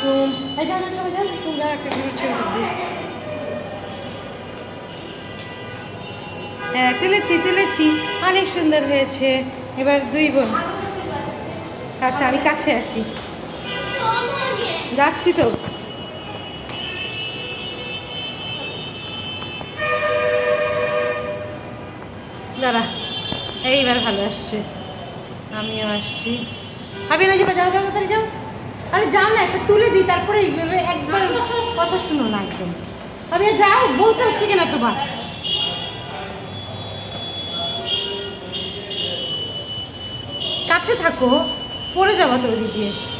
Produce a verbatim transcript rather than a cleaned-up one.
আলাইকুম। এই জানা সবাই জান তুমি যা একটা ছবি তুলবি। হ্যাঁ তুলেছি তুলেছি অনেক সুন্দর হয়েছে। এবার দুই বোন আচ্ছা আমি কাছে আসি যাচ্ছি তো। দাঁড়া এইবার ভালো আসছে আমিও আসছি। ভাবি না যাবা যাও যাও তাড়াতাড়ি যাও। আরে যাও না একটা তুলে দিই তারপরে একবার কথা শুনো না একদম। ভাবি যাও বলতে হচ্ছে কিনা তোমার। কাছে থাকো পড়ে যাবো তো ওদিকে।